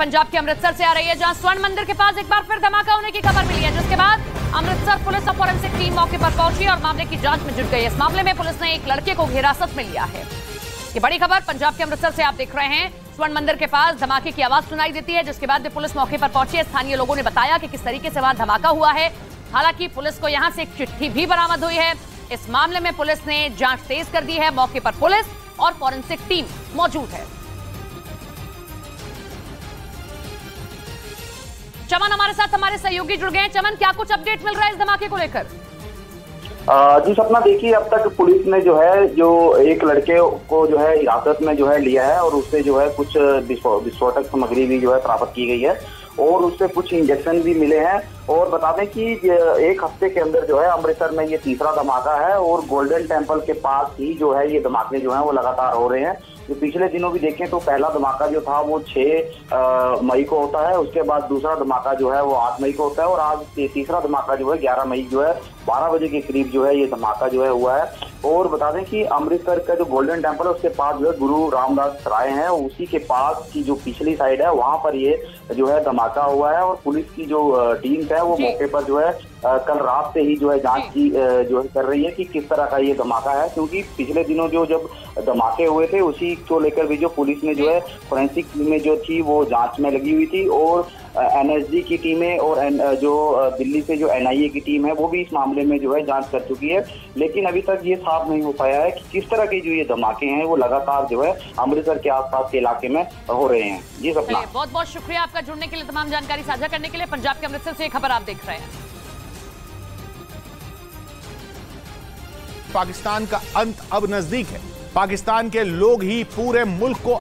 पंजाब के अमृतसर से आ रही है, जहां स्वर्ण मंदिर के पास एक बार फिर धमाका होने की खबर मिली है, जिसके बाद अमृतसर पुलिस और फॉरेंसिक टीम मौके पर पहुंची और मामले की जांच में जुट गई। इस मामले में पुलिस ने एक लड़के को हिरासत में लिया है। ये बड़ी खबर पंजाब के अमृतसर से आप देख रहे हैं। स्वर्ण मंदिर के पास धमाके की आवाज सुनाई देती है, जिसके बाद भी पुलिस मौके पर पहुंची है। स्थानीय लोगों ने बताया कि किस तरीके से वहां धमाका हुआ है। हालांकि पुलिस को यहां से एक चिट्ठी भी बरामद हुई है। इस मामले में पुलिस ने जांच तेज कर दी है। मौके पर पुलिस और फॉरेंसिक टीम मौजूद है। चमन हमारे साथ हमारे सहयोगी जुड़ गए हैं। चमन, क्या कुछ अपडेट मिल रहा है इस धमाके को लेकर? जी सपना, देखिए अब तक पुलिस ने जो एक लड़के को हिरासत में लिया है और उससे कुछ विस्फोटक सामग्री भी प्राप्त की गई है और उससे कुछ इंजेक्शन भी मिले हैं। और बता दें कि एक हफ्ते के अंदर अमृतसर में ये तीसरा धमाका है और गोल्डन टेम्पल के पास ही ये धमाके वो लगातार हो रहे हैं। जो पिछले दिनों भी देखें तो पहला धमाका जो था वो 6 मई को होता है, उसके बाद दूसरा धमाका वो 8 मई को होता है और आज तीसरा धमाका 11 मई 12 बजे के करीब ये धमाका हुआ है। और बता दें कि अमृतसर का जो गोल्डन टेम्पल है उसके पास गुरु रामदास सराय है, उसी के पास की जो पिछली साइड है वहां पर ये धमाका हुआ है। और पुलिस की जो टीम है वो मौके पर कल रात से ही जांच की कर रही है कि किस तरह का ये धमाका है, क्योंकि पिछले दिनों जब धमाके हुए थे उसी को लेकर भी पुलिस ने फोरेंसिक टीमें थी वो जांच में लगी हुई थी और एनएसजी की टीमें और दिल्ली से एनआईए की टीम है वो भी इस मामले में जांच कर चुकी है। लेकिन अभी तक ये साफ नहीं हो पाया है कि किस तरह के ये धमाके हैं वो लगातार अमृतसर के आसपास के इलाके में हो रहे हैं। जी सपना, बहुत बहुत शुक्रिया आपका जुड़ने के लिए, तमाम जानकारी साझा करने के लिए। पंजाब के अमृतसर से खबर आप देख रहे हैं। पाकिस्तान का अंत अब नजदीक है। पाकिस्तान के लोग ही पूरे मुल्क को